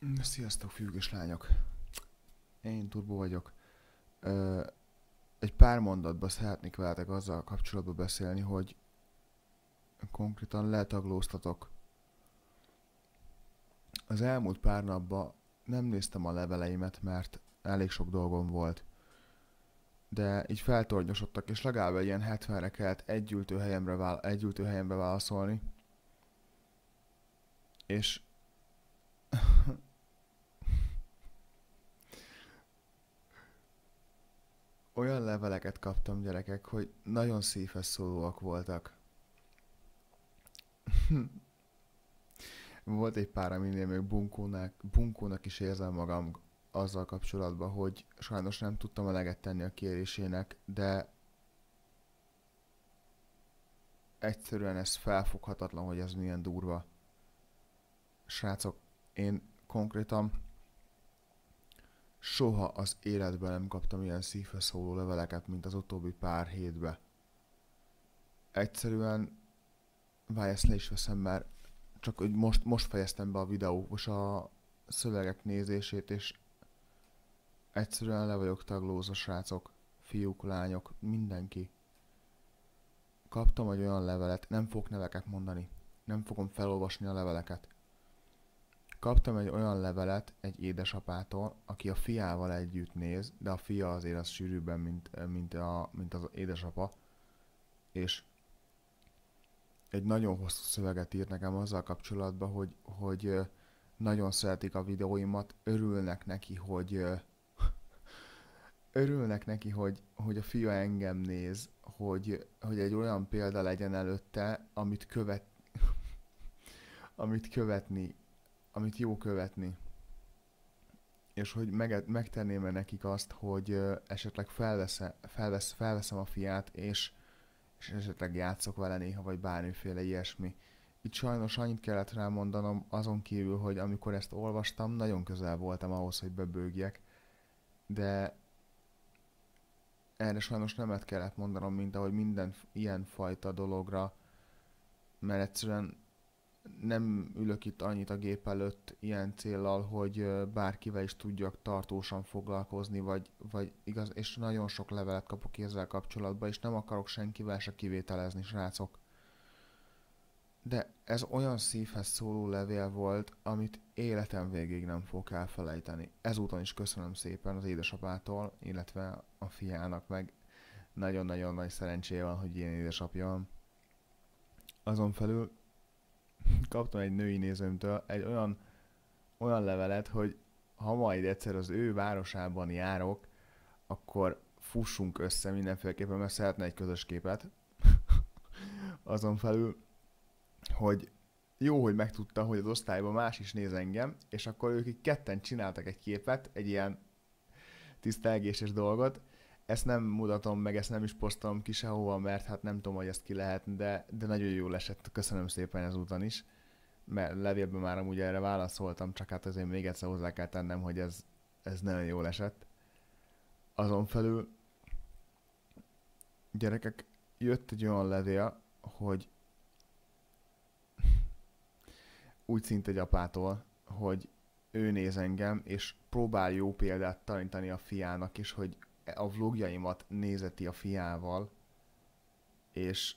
Sziasztok, fiúk és lányok! Én Turbo vagyok. Ö, egy pár mondatban szeretnék veletek azzal kapcsolatban beszélni, hogy konkrétan letaglóztatok. Az elmúlt pár napban nem néztem a leveleimet, mert elég sok dolgom volt. De így feltornyosodtak, és legalább egy ilyen 70-re kellett egy ültőhelyembe válaszolni. És olyan leveleket kaptam, gyerekek, hogy nagyon szívhez szólóak voltak. Volt egy pár, aminél még bunkónak is érzem magam azzal kapcsolatban, hogy sajnos nem tudtam eleget tenni a kérésének, de egyszerűen ez felfoghatatlan, hogy ez milyen durva. Srácok, én konkrétan soha az életben nem kaptam ilyen szívhez szóló leveleket, mint az utóbbi pár hétben. Egyszerűen, várj, ezt le is veszem, mert csak hogy most fejeztem be a videós a szövegek nézését, és egyszerűen le vagyok taglózva, srácok, fiúk, lányok, mindenki. Kaptam egy olyan levelet, nem fogok neveket mondani, nem fogom felolvasni a leveleket. Kaptam egy olyan levelet egy édesapától, aki a fiával együtt néz, de a fia azért az sűrűbben, mint az édesapa, és egy nagyon hosszú szöveget írt nekem azzal kapcsolatban, hogy nagyon szeretik a videóimat, örülnek neki, hogy a fia engem néz, hogy egy olyan példa legyen előtte, amit követni, amit jó követni. És hogy megtenném-e nekik azt, hogy esetleg felveszem a fiát, és esetleg játszok vele néha, vagy bármiféle ilyesmi. Itt sajnos annyit kellett rámondanom, azon kívül, hogy amikor ezt olvastam, nagyon közel voltam ahhoz, hogy bebőgjek, de erre sajnos nemet kellett mondanom, mint ahogy minden ilyen fajta dologra, mert egyszerűen nem ülök itt annyit a gép előtt ilyen céllal, hogy bárkivel is tudjak tartósan foglalkozni, vagy igaz, és nagyon sok levelet kapok ezzel kapcsolatban, és nem akarok senkivel se kivételezni, srácok. De ez olyan szívhez szóló levél volt, amit életem végig nem fogok elfelejteni. Ezúton is köszönöm szépen az édesapától, illetve a fiának, meg nagyon-nagyon nagy szerencséje van, hogy ilyen édesapja van. Azon felül kaptam egy női nézőmtől egy olyan levelet, hogy ha majd egyszer az ő városában járok, akkor fussunk össze mindenféleképpen, mert szeretne egy közös képet. Azon felül, hogy jó, hogy megtudta, hogy az osztályban más is néz engem, és akkor ők így ketten csináltak egy képet, egy ilyen tisztelgéses dolgot. Ezt nem mutatom meg, ezt nem is posztolom ki sehova, mert hát nem tudom, hogy ezt ki lehet, de nagyon jól esett, köszönöm szépen ezúton is. Mert levélben már amúgy erre válaszoltam, csak hát azért még egyszer hozzá kell tennem, hogy ez nagyon jól esett. Azon felül, gyerekek, jött egy olyan levél, hogy úgy szint egy apától, hogy ő néz engem, és próbál jó példát tanítani a fiának, és hogy a vlogjaimat nézeti a fiával, és,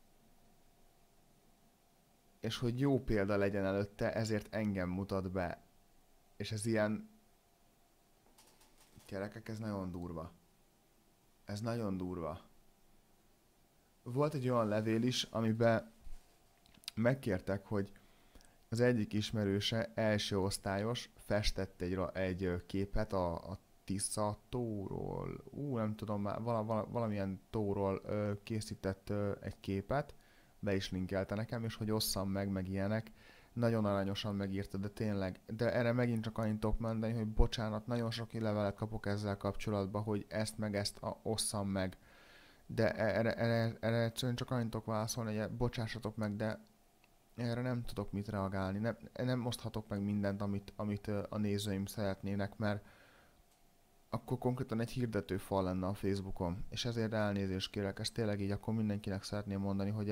és hogy jó példa legyen előtte, ezért engem mutat be. És ez ilyen... Gyerekek, ez nagyon durva. Ez nagyon durva. Volt egy olyan levél is, amiben megkértek, hogy az egyik ismerőse, első osztályos, festett egy képet a Tisza tóról, nem tudom, már valamilyen tóról készített egy képet, be is linkelte nekem, és hogy osszam meg ilyenek. Nagyon aranyosan megírta, de tényleg. De erre megint csak annyit tudok mondani, hogy bocsánat, nagyon sok levelet kapok ezzel kapcsolatban, hogy ezt osszam meg. De erre egyszerűen csak annyit tudok válaszolni, hogy bocsássatok meg, de erre nem tudok mit reagálni. Nem oszthatok meg mindent, amit a nézőim szeretnének, mert akkor konkrétan egy hirdetőfal lenne a Facebookon. És ezért elnézést kérek, ezt tényleg így akkor mindenkinek szeretném mondani, hogy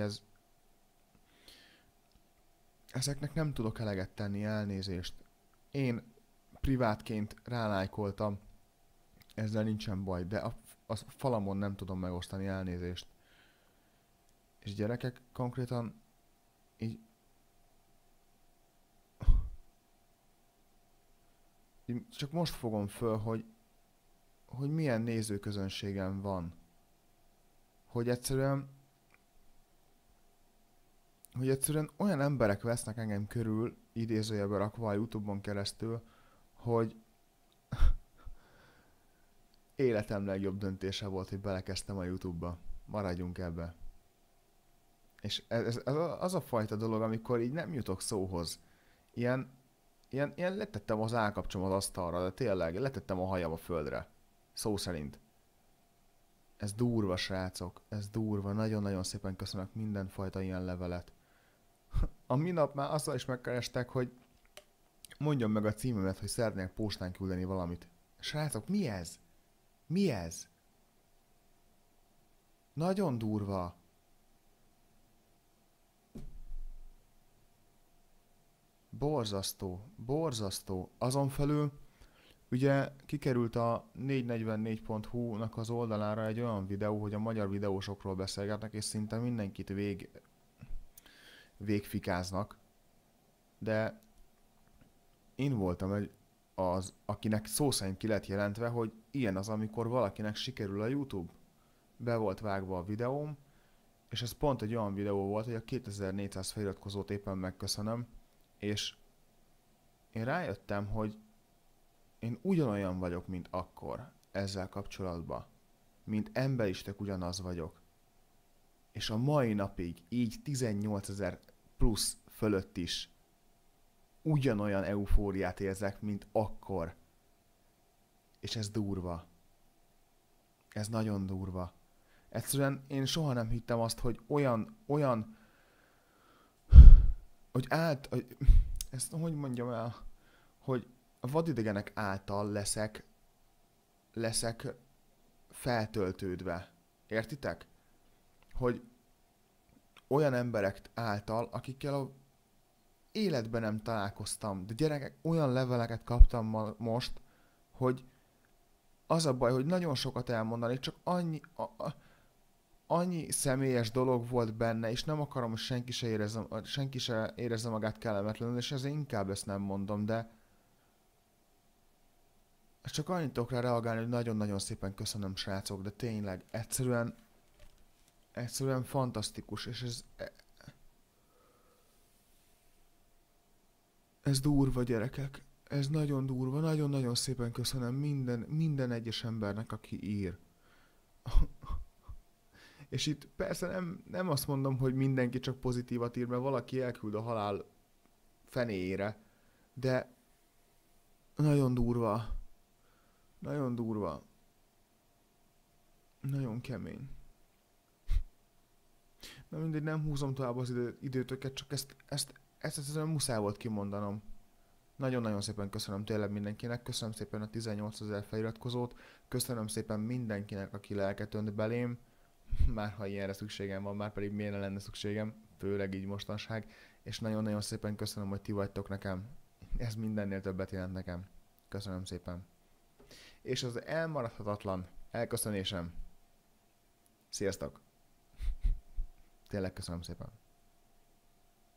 ezeknek nem tudok eleget tenni, elnézést. Én privátként rálájkoltam, ezzel nincsen baj, de a falamon nem tudom megosztani, elnézést. És gyerekek, konkrétan így csak most fogom föl, hogy milyen nézőközönségem van. Hogy egyszerűen olyan emberek vesznek engem körül, idézőjelbe rakva a YouTube-on keresztül, hogy életem legjobb döntése volt, hogy belekezdtem a YouTube-ba. Maradjunk ebbe. És ez az a fajta dolog, amikor így nem jutok szóhoz. Ilyen letettem az állkapcsom az asztalra, de tényleg letettem a hajam a földre. Szó szerint. Ez durva, srácok. Ez durva. Nagyon-nagyon szépen köszönök mindenfajta ilyen levelet. A minap már azzal is megkerestek, hogy mondjam meg a címemet, hogy szeretnék postán küldeni valamit. Srácok, mi ez? Mi ez? Nagyon durva. Borzasztó, borzasztó. Azon felül, ugye kikerült a 444.hu-nak az oldalára egy olyan videó, hogy a magyar videósokról beszélgetnek, és szinte mindenkit végfikáznak. De én voltam az, akinek szó szerint ki lett jelentve, hogy ilyen az, amikor valakinek sikerül a YouTube. Be volt vágva a videóm, és ez pont egy olyan videó volt, hogy a 2400 feliratkozót éppen megköszönöm, és én rájöttem, hogy én ugyanolyan vagyok, mint akkor ezzel kapcsolatban. Mint ember is tök ugyanaz vagyok. És a mai napig így 18.000 plusz fölött is ugyanolyan eufóriát érzek, mint akkor. És ez durva. Ez nagyon durva. Egyszerűen én soha nem hittem azt, hogy hogy ezt hogy mondjam el, hogy a vadidegenek által leszek feltöltődve. Értitek? Hogy olyan emberek által, akikkel a életben nem találkoztam, de gyerekek, olyan leveleket kaptam most, hogy az a baj, hogy nagyon sokat elmondani, csak annyi személyes dolog volt benne, és nem akarom, hogy senki se érezze magát kellemetlenül, és ezért inkább ezt nem mondom, de csak annyit tudok rá reagálni, hogy nagyon-nagyon szépen köszönöm, srácok, de tényleg, egyszerűen fantasztikus, és ez durva, gyerekek. Ez nagyon durva, nagyon-nagyon szépen köszönöm minden egyes embernek, aki ír. És itt persze nem azt mondom, hogy mindenki csak pozitívat ír, mert valaki elküld a halál fenéjére, de nagyon durva. Nagyon durva. Nagyon kemény. Na mindegy, nem húzom tovább az időtöket, csak ezt egyszerűen muszáj volt kimondanom. Nagyon-nagyon szépen köszönöm tényleg mindenkinek, köszönöm szépen a 18.000 feliratkozót, köszönöm szépen mindenkinek, aki lelket önt belém, már ha ilyenre szükségem van, már pedig miért ne lenne szükségem, főleg így mostanság, és nagyon-nagyon szépen köszönöm, hogy ti vagytok nekem. Ez mindennél többet jelent nekem. Köszönöm szépen. És az elmaradhatatlan elköszönésem. Sziasztok! Tényleg köszönöm szépen.